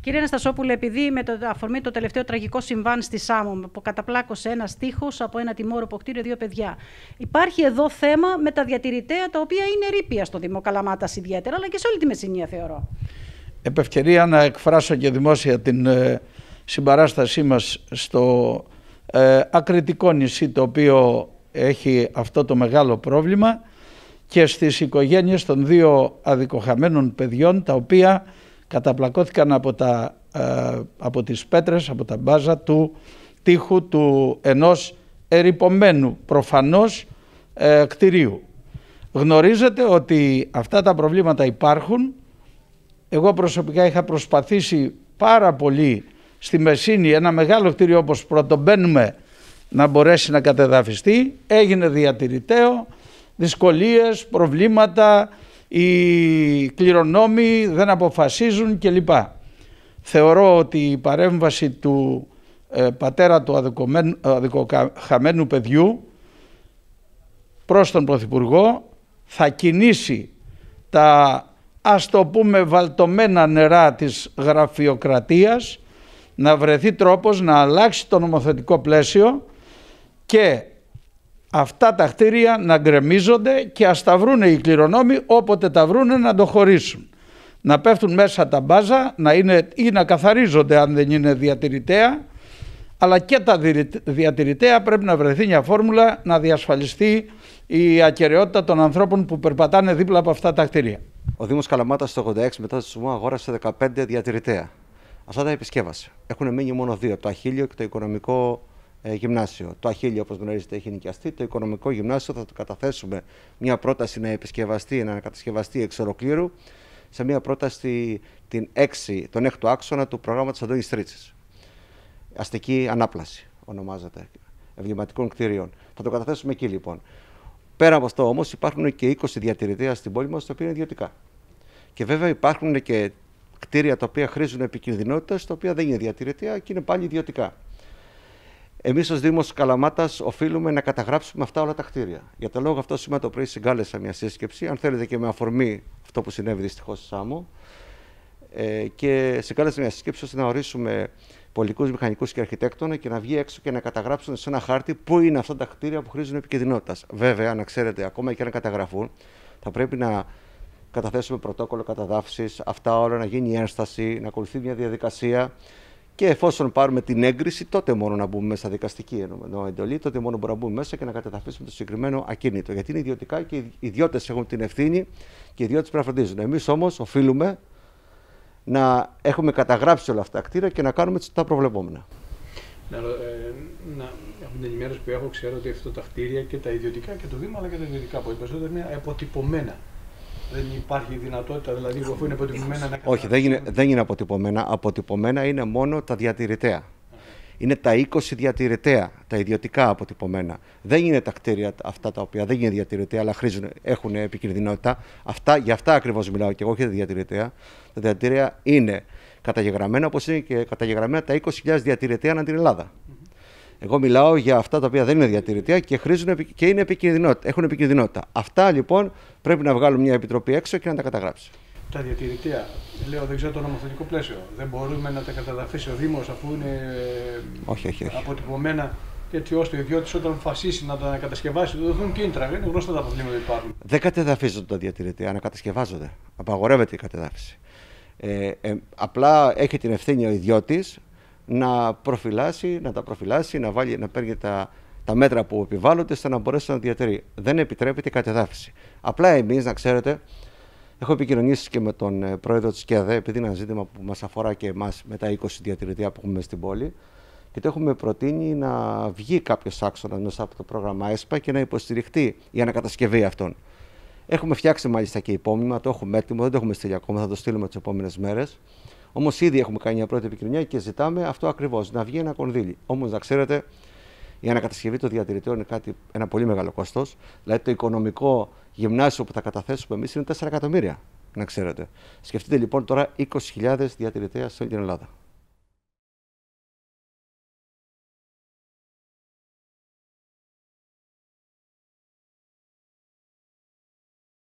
Κύριε Αναστασόπουλε, επειδή με το αφορμή το τελευταίο τραγικό συμβάν στη Σάμο, που καταπλάκωσε ένας τοίχος από ένα τιμόρροπο κτίριο 2 παιδιά, υπάρχει εδώ θέμα με τα διατηρητέα, τα οποία είναι ερείπια στο Δήμο Καλαμάτας ιδιαίτερα, αλλά και σε όλη τη Μεσσηνία, θεωρώ. Επ' ευκαιρία να εκφράσω και δημόσια την συμπαράστασή μας στο ακριτικό νησί, το οποίο έχει αυτό το μεγάλο πρόβλημα, και στις οικογένειες των 2 αδικοχαμένων παιδιών, τα οποία καταπλακώθηκαν από τις πέτρες, από τα μπάζα του τοίχου του ενός ερειπωμένου προφανώς κτηρίου. Γνωρίζετε ότι αυτά τα προβλήματα υπάρχουν. Εγώ προσωπικά είχα προσπαθήσει πάρα πολύ στη Μεσσήνη ένα μεγάλο κτίριο όπως πρωτομπαίνουμε να μπορέσει να κατεδαφιστεί. Έγινε διατηρηταίο, δυσκολίες, προβλήματα, οι κληρονόμοι δεν αποφασίζουν κλπ. Θεωρώ ότι η παρέμβαση του πατέρα του αδικοχαμένου παιδιού προς τον Πρωθυπουργό θα κινήσει τα, ας το πούμε, βαλτωμένα νερά της γραφειοκρατίας, να βρεθεί τρόπος να αλλάξει το νομοθετικό πλαίσιο και αυτά τα κτίρια να γκρεμίζονται και ας τα βρούνε οι κληρονόμοι, όποτε τα βρούνε να το χωρίσουν. Να πέφτουν μέσα τα μπάζα, να είναι, ή να καθαρίζονται αν δεν είναι διατηρητέα, αλλά και τα διατηρητέα πρέπει να βρεθεί μια φόρμουλα να διασφαλιστεί η ακεραιότητα των ανθρώπων που περπατάνε δίπλα από αυτά τα κτίρια. Ο Δήμος Καλαμάτας το 86 μετά το σεισμό αγόρασε 15 διατηρητέα. Αυτά τα επισκεύασε. Έχουν μείνει μόνο 2, το Αχίλιο και το Οικονομικό Γυμνάσιο. Το Αχίλιο, όπως γνωρίζετε, έχει νοικιαστεί. Το Οικονομικό Γυμνάσιο θα το καταθέσουμε μια πρόταση να επισκευαστεί, να κατασκευαστεί εξ ολοκλήρου, σε μια πρόταση τον 6ο άξονα του προγράμματος Αντώνης Τρίτσης. Αστική ανάπλαση ονομάζεται, εμβληματικών κτηρίων. Θα το καταθέσουμε εκεί λοιπόν. Πέρα από αυτό όμως υπάρχουν και 20 διατηρητέα στην πόλη μας, τα οποία είναι ιδιωτικά. Και βέβαια υπάρχουν και κτίρια τα οποία χρήζουν επικινδυνότητας, τα οποία δεν είναι διατηρητέα και είναι πάλι ιδιωτικά. Εμείς ως Δήμος Καλαμάτας οφείλουμε να καταγράψουμε αυτά όλα τα κτίρια. Για τον λόγο αυτό, σήμερα το πρωί συγκάλεσα μια σύσκεψη, αν θέλετε και με αφορμή αυτό που συνέβη δυστυχώς στη Σάμο, και συγκάλεσα μια σύσκεψη ώστε να ορίσουμε πολικούς, μηχανικούς και αρχιτέκτονα και να βγει έξω και να καταγράψουν σε ένα χάρτη πού είναι αυτά τα κτίρια που χρήζουν επικινδυνότητας. Βέβαια, να ξέρετε, ακόμα και αν καταγραφούν, θα πρέπει να καταθέσουμε πρωτόκολλο καταδάφισης, αυτά όλα να γίνει η ένσταση, να ακολουθεί μια διαδικασία. Και εφόσον πάρουμε την έγκριση, τότε μόνο να μπούμε μέσα, δικαστική εντολή, τότε μόνο μπορούμε να μπούμε μέσα και να κατεδαφίσουμε το συγκεκριμένο ακίνητο. Γιατί είναι ιδιωτικά και οι ιδιώτες έχουν την ευθύνη και οι ιδιώτες πρέπει να φροντίζουν. Εμείς όμως οφείλουμε να έχουμε καταγράψει όλα αυτά τα κτίρια και να κάνουμε τα προβλεπόμενα. Από την ενημέρωση που έχω, ξέρω ότι αυτά τα κτίρια και τα ιδιωτικά και το Δήμο, αλλά και τα ιδιωτικά που περισσότερο είναι αποτυπωμένα. Δεν υπάρχει δυνατότητα, δηλαδή, αφού είναι αποτυπωμένα να. Όχι, δεν είναι αποτυπωμένα. Αποτυπωμένα είναι μόνο τα διατηρητέα. Είναι τα 20 διατηρητέα, τα ιδιωτικά αποτυπωμένα. Δεν είναι τα κτίρια αυτά τα οποία δεν είναι διατηρητέα, αλλά έχουν επικινδυνότητα. Γι' αυτά ακριβώς μιλάω και εγώ, όχι τα διατηρητέα. Τα διατηρητέα είναι καταγεγραμμένα, όπως είναι και καταγεγραμμένα τα 20.000 διατηρητέα ανά την Ελλάδα. Εγώ μιλάω για αυτά τα οποία δεν είναι διατηρητέα και είναι έχουν επικινδυνότητα. Αυτά λοιπόν πρέπει να βγάλουν μια επιτροπή έξω και να τα καταγράψει. Τα διατηρητέα, λέω, δεν ξέρω το νομοθετικό πλαίσιο. Δεν μπορούμε να τα καταδαφίσει ο Δήμος αφού είναι όχι. αποτυπωμένα, έτσι ώστε ο ιδιώτης όταν αποφασίσει να τα κατασκευάσει, του δοθούν κίνητρα. Είναι γνωστά τα προβλήματα που υπάρχουν. Δεν κατεδαφίζονται τα διατηρητέα, ανακατασκευάζονται. Απαγορεύεται η κατεδάφιση. Απλά έχει την ευθύνη ο ιδιώτης να τα προφυλάσει, να παίρνει τα μέτρα που επιβάλλονται ώστε να μπορέσει να διατηρεί. Δεν επιτρέπεται η κατεδάφιση. Απλά εμείς, να ξέρετε, έχω επικοινωνήσει και με τον πρόεδρο της ΚΕΔΕ, επειδή είναι ένα ζήτημα που μας αφορά και εμάς με τα 20 διατηρητέα που έχουμε στην πόλη, και το έχουμε προτείνει να βγει κάποιος άξονας μέσα από το πρόγραμμα ΕΣΠΑ και να υποστηριχτεί η ανακατασκευή αυτών. Έχουμε φτιάξει μάλιστα και υπόμνημα, το έχουμε έτοιμο, δεν το έχουμε στείλει ακόμα, θα το στείλουμε τις επόμενες μέρες. Όμως ήδη έχουμε κάνει μια πρώτη επικοινωνία και ζητάμε αυτό ακριβώς, να βγει ένα κονδύλι. Όμως να ξέρετε, η ανακατασκευή των διατηρητών είναι ένα πολύ μεγάλο κόστος. Δηλαδή το Οικονομικό Γυμνάσιο που θα καταθέσουμε εμείς είναι 4 εκατομμύρια, να ξέρετε. Σκεφτείτε λοιπόν τώρα 20.000 διατηρητέα σε όλη την Ελλάδα.